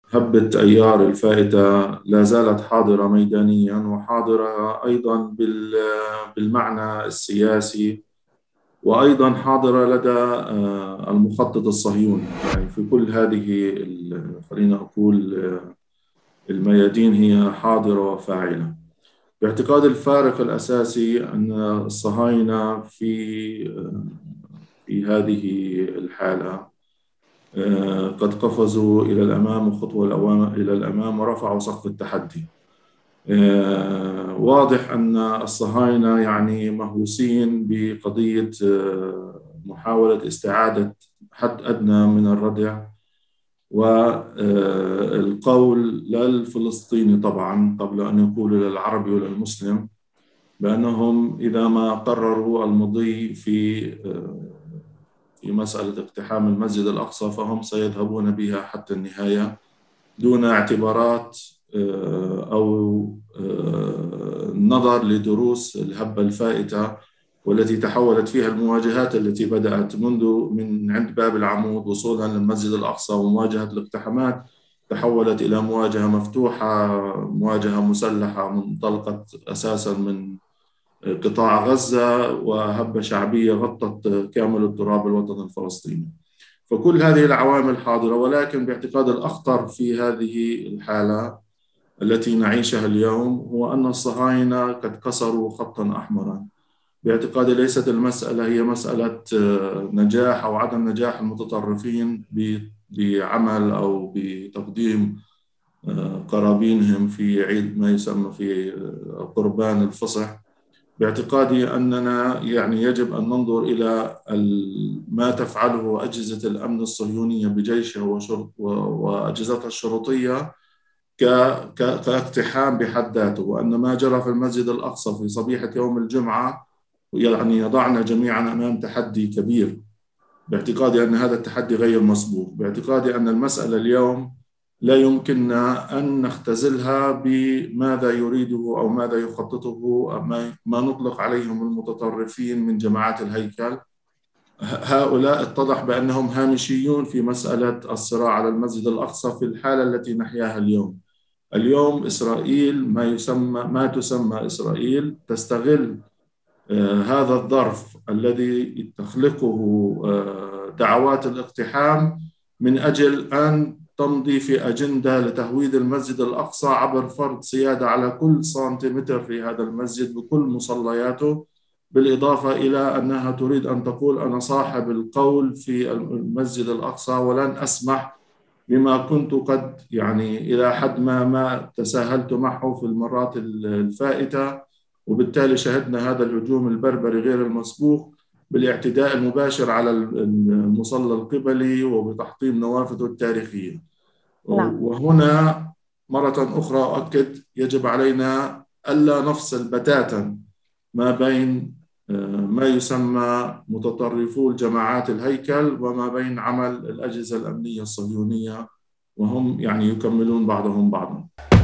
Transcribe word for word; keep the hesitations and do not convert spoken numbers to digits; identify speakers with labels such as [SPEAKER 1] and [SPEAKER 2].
[SPEAKER 1] هبة أيار الفائتة لا زالت حاضرة ميدانيا، وحاضرة أيضا بال- بالمعنى السياسي، وأيضا حاضرة لدى آه، المخطط الصهيوني. يعني في كل هذه ال- خلينا أقول آه، الميادين هي حاضرة وفاعلة. باعتقاد الفارق الأساسي أن الصهاينة في آه، في هذه الحالة آه، قد قفزوا إلى الأمام وخطوة الأوام- إلى الأمام ورفعوا سقف التحدي. آه، واضح أن الصهاينة يعني مهووسين بقضية آه، محاولة استعادة حد أدنى من الردع، والقول للفلسطيني طبعا قبل أن يقولوا للعربي وللمسلم بأنهم إذا ما قرروا المضي في آه، في مسألة اقتحام المسجد الأقصى فهم سيذهبون بها حتى النهاية، دون اعتبارات آه، أو آه، نظر لدروس الهبة الفائتة، والتي تحولت فيها المواجهات التي بدأت منذ من عند باب العمود وصولا للمسجد الأقصى ومواجهة الاقتحامات، تحولت إلى مواجهة مفتوحة، مواجهة مسلحة منطلقة أساسا من قطاع غزة، وهبة شعبية غطت كامل التراب الوطني الفلسطيني. فكل هذه العوامل حاضرة، ولكن باعتقاد الأخطر في هذه الحالة التي نعيشها اليوم هو أن الصهاينة قد كسروا خطا أحمرا. باعتقادي ليست المسألة هي مسألة آه، نجاح أو عدم نجاح المتطرفين بعمل أو بتقديم آه، قرابينهم في عيد ما يسمى في آه، قربان الفصح. باعتقادي أننا يعني يجب أن ننظر إلى ما تفعله أجهزة الأمن الصهيونية بجيشها وشرط وأجهزتها الشرطية كاقتحام بحد ذاته، وأن ما جرى في المسجد الأقصى في صبيحة يوم الجمعة يعني يضعنا جميعا أمام تحدي كبير. باعتقادي أن هذا التحدي غير مسبوق. باعتقادي أن المسألة اليوم لا يمكننا أن نختزلها بماذا يريده أو ماذا يخططه ما نطلق عليهم المتطرفين من جماعات الهيكل. هؤلاء اتضح بأنهم هامشيون في مسألة الصراع على المسجد الأقصى في الحالة التي نحياها اليوم. اليوم إسرائيل ما يسمى ما تسمى إسرائيل تستغل آه، هذا الظرف الذي تخلقه آه، دعوات الاقتحام من أجل أن تمضي في أجندة لتهويد المسجد الأقصى عبر فرض سيادة على كل سنتيمتر في هذا المسجد بكل مصلياته، بالإضافة إلى أنها تريد أن تقول أنا صاحب القول في المسجد الأقصى ولن أسمح بما كنت قد يعني إلى حد ما ما تساهلت معه في المرات الفائتة. وبالتالي شهدنا هذا الهجوم البربري غير المسبوق بالاعتداء المباشر على المصلى القبلي وبتحطيم نوافذه التاريخية.
[SPEAKER 2] نعم.
[SPEAKER 1] وهنا مرة أخرى أؤكد يجب علينا ألا نفصل بتاتا ما بين ما يسمى متطرفو الجماعات الهيكل وما بين عمل الأجهزة الأمنية الصهيونية، وهم يعني يكملون بعضهم بعضا.